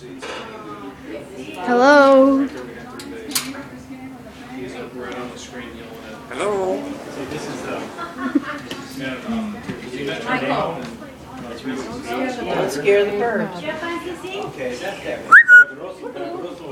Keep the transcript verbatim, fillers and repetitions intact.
Hello. He's up right on the screen yelling at. Hello. See, this is the. Man, um, see that tornado? Don't scare the birds. Okay, that's that.